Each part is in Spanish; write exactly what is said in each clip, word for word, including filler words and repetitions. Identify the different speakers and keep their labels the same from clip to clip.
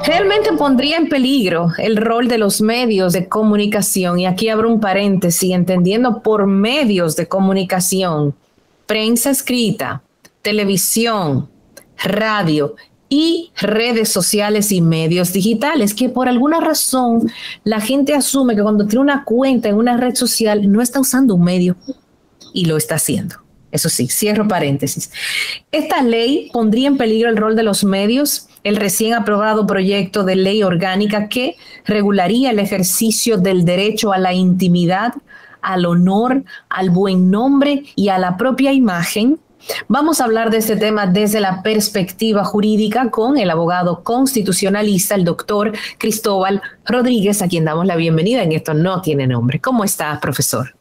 Speaker 1: Realmente pondría en peligro el rol de los medios de comunicación, y aquí abro un paréntesis, entendiendo por medios de comunicación, prensa escrita, televisión, radio y redes sociales y medios digitales, que por alguna razón la gente asume que cuando tiene una cuenta en una red social no está usando un medio, y lo está haciendo. Eso sí, cierro paréntesis. Esta ley pondría en peligro el rol de los medios. El recién aprobado proyecto de ley orgánica que regularía el ejercicio del derecho a la intimidad, al honor, al buen nombre y a la propia imagen. Vamos a hablar de este tema desde la perspectiva jurídica con el abogado constitucionalista, el doctor Cristóbal Rodríguez, a quien damos la bienvenida en Esto No Tiene Nombre. ¿Cómo está, profesor?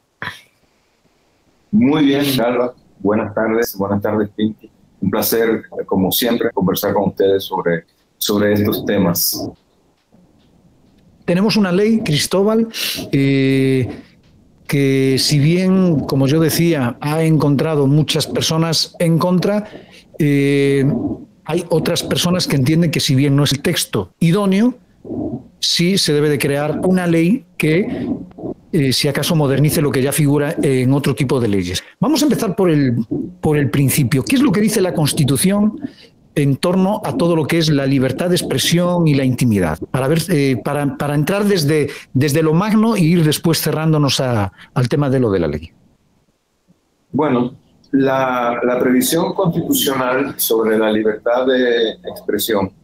Speaker 2: Muy bien, Galva. Buenas tardes, buenas tardes, Pinky. Un placer, como siempre, conversar con ustedes sobre, sobre estos temas.
Speaker 3: Tenemos una ley, Cristóbal, eh, que si bien, como yo decía, ha encontrado muchas personas en contra, eh, hay otras personas que entienden que si bien no es el texto idóneo, sí se debe de crear una ley que, eh, si acaso, modernice lo que ya figura en otro tipo de leyes. Vamos a empezar por el, por el principio. ¿Qué es lo que dice la Constitución en torno a todo lo que es la libertad de expresión y la intimidad? Para, ver, eh, para, para entrar desde, desde lo magno e ir después cerrándonos a, al tema de lo de la ley.
Speaker 2: Bueno, la, la previsión constitucional sobre la libertad de expresión,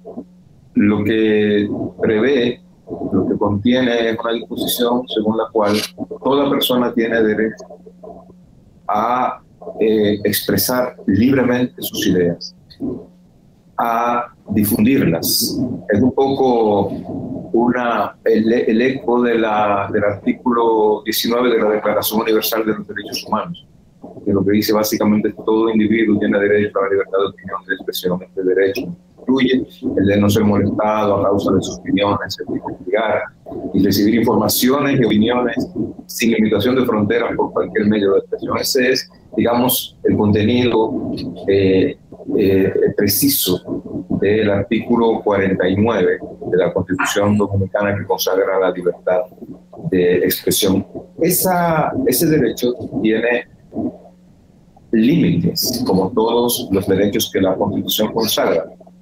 Speaker 2: lo que prevé, lo que contiene es una disposición según la cual toda persona tiene derecho a eh, expresar libremente sus ideas, a difundirlas. Es un poco una, el, el eco de la, del artículo diecinueve de la Declaración Universal de los Derechos Humanos, que lo que dice básicamente es que todo individuo tiene derecho a la libertad de opinión, de expresión. Este derecho incluye el de no ser molestado a causa de sus opiniones, el de investigar y recibir informaciones y opiniones sin limitación de fronteras por cualquier medio de expresión. Ese es, digamos, el contenido eh, eh, preciso del artículo cuarenta y nueve de la Constitución Dominicana, que consagra la libertad de expresión. Esa, ese derecho tiene límites, como todos los derechos que la Constitución consagra.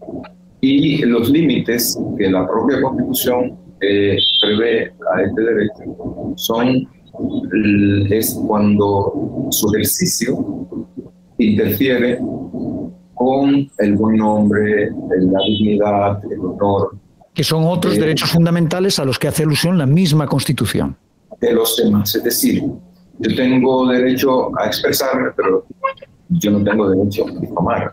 Speaker 2: Y los límites que la propia Constitución eh, prevé a este derecho son es cuando su ejercicio interfiere con el buen nombre, la dignidad, el honor.
Speaker 3: Que son otros eh, derechos fundamentales a los que hace alusión la misma Constitución.
Speaker 2: De los demás. Es decir, yo tengo derecho a expresarme, pero yo no tengo derecho a difamar.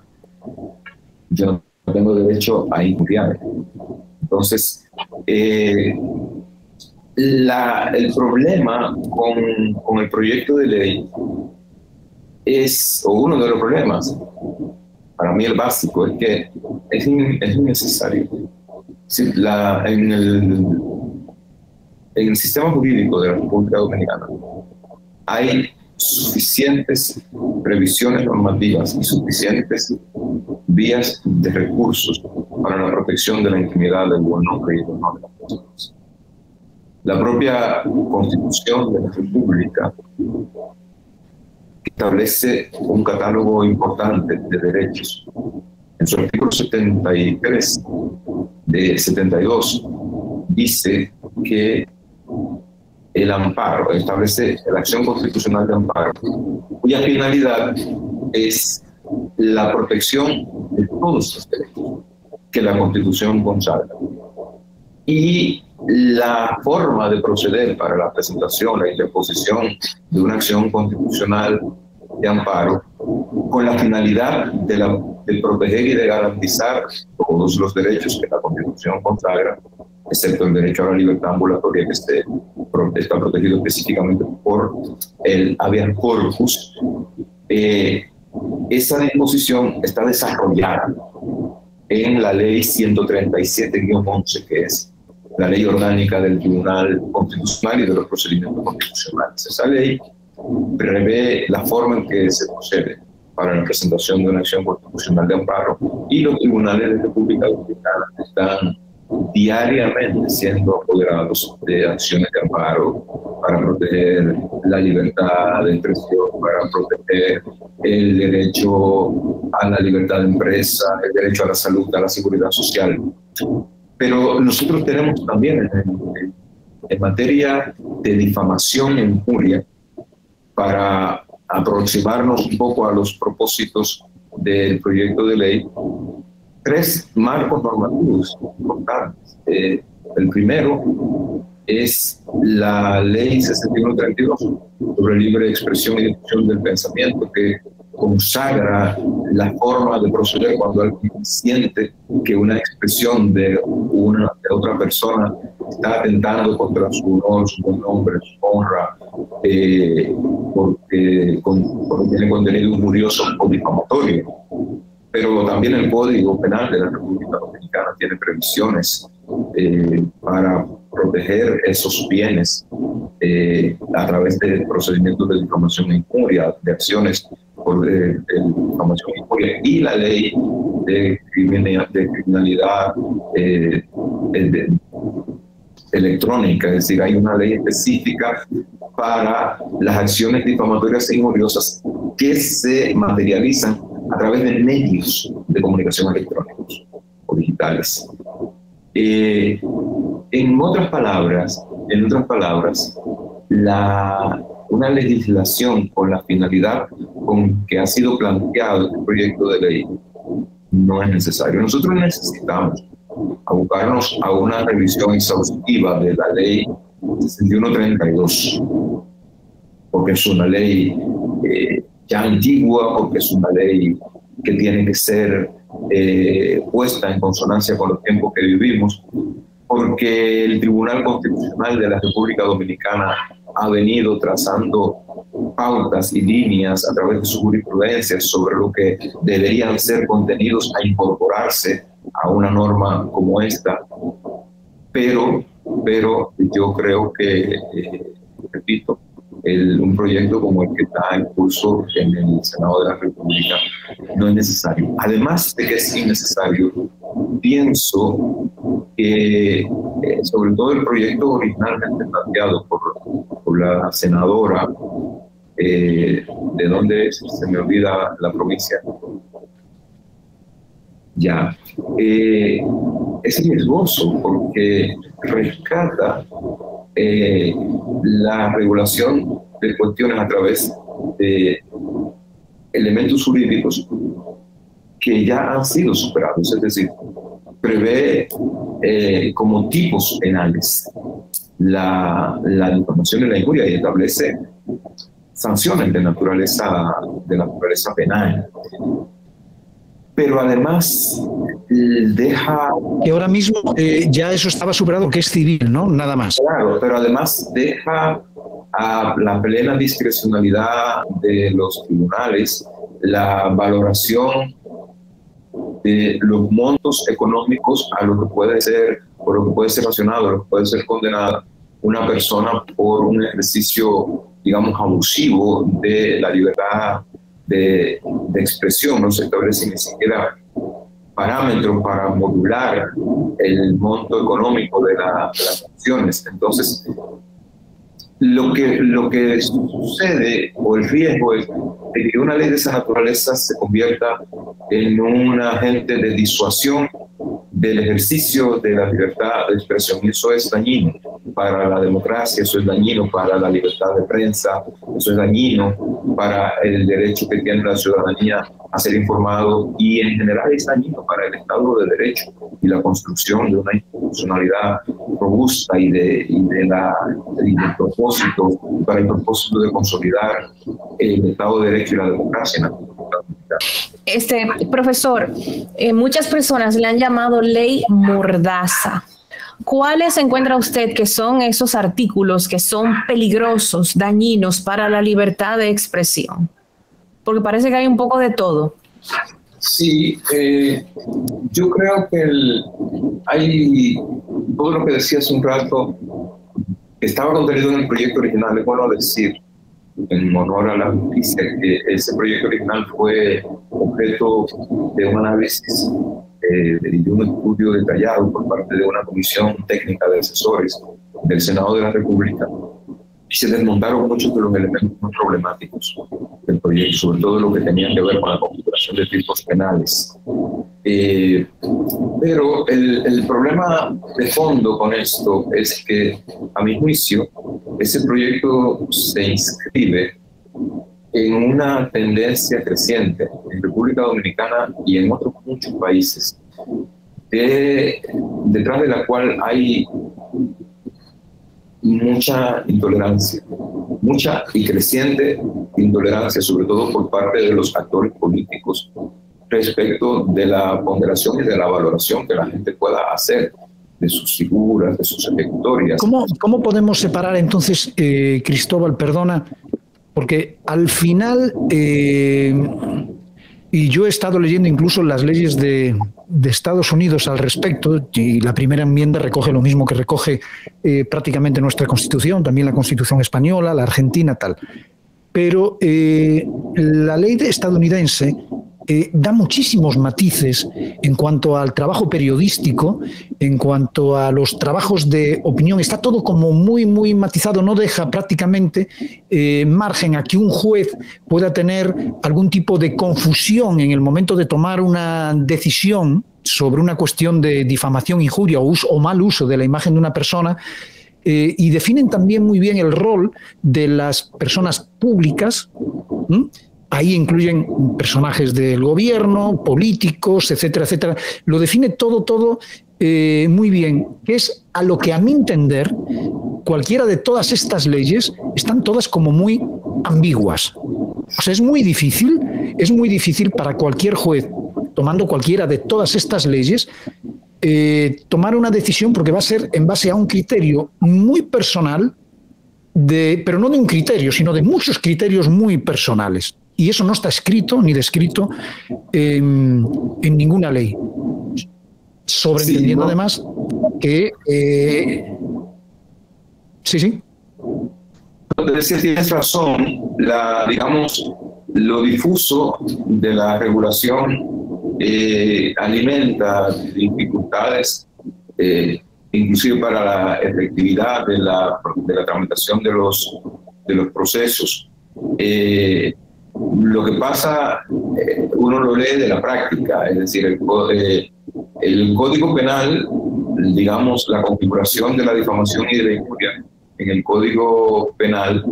Speaker 2: Yo no tengo derecho a injuriar. Entonces, eh, la, el problema con, con el proyecto de ley es, o uno de los problemas, para mí el básico, es que es, es innecesario. Sí, la, en, el, en el sistema jurídico de la República Dominicana hay suficientes previsiones normativas y suficientes vías de recursos para la protección de la intimidad, del buen nombre y del honor de las personas. La propia Constitución de la República establece un catálogo importante de derechos. En su artículo setenta y tres de setenta y dos dice que el amparo, establece la acción constitucional de amparo, cuya finalidad es la protección de todos los derechos que la Constitución consagra. Y la forma de proceder para la presentación, la interposición de una acción constitucional de amparo, con la finalidad de, la, de proteger y de garantizar todos los derechos que la Constitución consagra, excepto el derecho a la libertad ambulatoria, que esté, está protegido específicamente por el habeas corpus. Eh, esa disposición está desarrollada en la ley ciento treinta y siete guion once, que es la ley orgánica del Tribunal Constitucional y de los procedimientos constitucionales. Esa ley prevé la forma en que se procede para la presentación de una acción constitucional de amparo, y los tribunales de República Dominicana están diariamente siendo apoderados de acciones de amparo para proteger la libertad de expresión, para proteger el derecho a la libertad de empresa, el derecho a la salud, a la seguridad social. Pero nosotros tenemos también en, en, en materia de difamación e injuria, para aproximarnos un poco a los propósitos del proyecto de ley, tres marcos normativos importantes. Eh, el primero es la ley sesenta y uno treinta y dos sobre libre expresión y difusión del pensamiento, que consagra la forma de proceder cuando alguien siente que una expresión de, una, de otra persona está atentando contra su honor, su buen nombre, su honra, eh, porque, con, porque tiene contenido injurioso o difamatorio. Pero también el Código Penal de la República Dominicana tiene previsiones eh, para proteger esos bienes eh, a través de procedimientos de difamación e injuria, de acciones por eh, difamación e injuria, y la ley de criminalidad, de criminalidad eh, de, electrónica, es decir, hay una ley específica para las acciones difamatorias e injuriosas que se materializan a través de medios de comunicación electrónicos o digitales. Eh, en otras palabras, en otras palabras, la, una legislación con la finalidad con que ha sido planteado este proyecto de ley no es necesario. Nosotros necesitamos abocarnos a una revisión exhaustiva de la ley sesenta y uno treinta y dos, porque es una ley eh, ya antigua, porque es una ley que tiene que ser eh, puesta en consonancia con los tiempos que vivimos, porque el Tribunal Constitucional de la República Dominicana ha venido trazando pautas y líneas a través de su jurisprudencia sobre lo que deberían ser contenidos a incorporarse a una norma como esta. Pero, pero yo creo que, eh, repito, El, un proyecto como el que está en curso en el Senado de la República no es necesario. Además de que es innecesario, pienso que eh, sobre todo el proyecto originalmente planteado por, por la senadora, eh, ¿de dónde es? Se me olvida la provincia. Ya. Eh, es riesgoso porque rescata Eh, la regulación de cuestiones a través de elementos jurídicos que ya han sido superados, es decir, prevé eh, como tipos penales la, la difamación y la injuria y establece sanciones de naturaleza, de naturaleza penal. Pero además deja...
Speaker 3: Que ahora mismo eh, ya eso estaba superado, que es civil, ¿no? Nada más.
Speaker 2: Claro, pero además deja a la plena discrecionalidad de los tribunales la valoración de los montos económicos a lo que puede ser, por lo que puede ser sancionado, a lo que puede ser condenada una persona por un ejercicio, digamos, abusivo de la libertad de, de expresión. No se establece ni siquiera parámetros para modular el monto económico de, la, de las sanciones. Entonces, lo que, lo que sucede, o el riesgo, es de que una ley de esa naturaleza se convierta en un agente de disuasión del ejercicio de la libertad de expresión. Y eso es dañino para la democracia, eso es dañino para la libertad de prensa, eso es dañino para el derecho que tiene la ciudadanía a ser informado, y en general es dañino para el Estado de Derecho y la construcción de una institucionalidad robusta y de, y de la y del propósito, para el propósito de consolidar el Estado de Derecho y la democracia en la República Dominicana.
Speaker 1: Este, profesor, eh, muchas personas le han llamado ley mordaza. ¿Cuáles encuentra usted que son esos artículos que son peligrosos, dañinos para la libertad de expresión? Porque parece que hay un poco de todo.
Speaker 2: Sí, eh, yo creo que el, hay todo lo que decía hace un rato, estaba contenido en el proyecto original. Es bueno decir, en honor a la justicia, que ese proyecto original fue objeto de un análisis eh, de un estudio detallado por parte de una comisión técnica de asesores del Senado de la República, y se desmontaron muchos de los elementos más problemáticos del proyecto, sobre todo lo que tenía que ver con la configuración de tipos penales. Eh, pero el, el problema de fondo con esto es que, a mi juicio, ese proyecto se inscribe en una tendencia creciente en República Dominicana y en otros muchos países, de, detrás de la cual hay mucha intolerancia, mucha y creciente intolerancia, sobre todo por parte de los actores políticos, respecto de la ponderación y de la valoración que la gente pueda hacer de sus figuras, de sus ejecutorias.
Speaker 3: ¿Cómo, cómo podemos separar entonces, eh, Cristóbal, perdona, porque al final, eh, y yo he estado leyendo incluso las leyes de, de Estados Unidos al respecto, y la primera enmienda recoge lo mismo que recoge eh, prácticamente nuestra Constitución, también la Constitución española, la argentina, tal. Pero eh, la ley estadounidense eh, da muchísimos matices en cuanto al trabajo periodístico, en cuanto a los trabajos de opinión. Está todo como muy, muy matizado, no deja prácticamente eh, margen a que un juez pueda tener algún tipo de confusión en el momento de tomar una decisión sobre una cuestión de difamación, injuria o, uso, o mal uso de la imagen de una persona. Eh, y definen también muy bien el rol de las personas públicas. ¿Mm? Ahí incluyen personajes del gobierno, políticos, etcétera, etcétera. Lo define todo, todo eh, muy bien, que es a lo que a mi entender, cualquiera de todas estas leyes están todas como muy ambiguas. O sea, es muy difícil, es muy difícil para cualquier juez, tomando cualquiera de todas estas leyes, eh, tomar una decisión, porque va a ser en base a un criterio muy personal, de, pero no de un criterio, sino de muchos criterios muy personales. Y eso no está escrito ni descrito en, en ninguna ley. Sobreentendiendo sí, ¿no? además que... Eh, sí, sí.
Speaker 2: Entonces, tienes razón, la, digamos, lo difuso de la regulación eh, alimenta dificultades, eh, inclusive para la efectividad de la, de la tramitación de los, de los procesos. Eh, Lo que pasa, eh, uno lo lee de la práctica, es decir, el, eh, el Código Penal, digamos, la configuración de la difamación y de la injuria en el Código Penal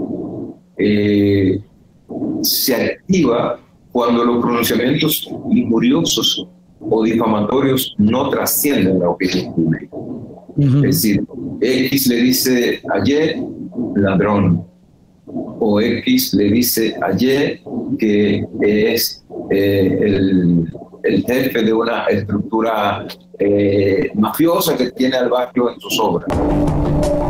Speaker 2: eh, se activa cuando los pronunciamientos injuriosos o difamatorios no trascienden la opinión pública. Uh-huh. Es decir, X le dice a Y, ladrón, o X le dice a Y que es eh, el, el jefe de una estructura eh, mafiosa que tiene al barrio en sus obras.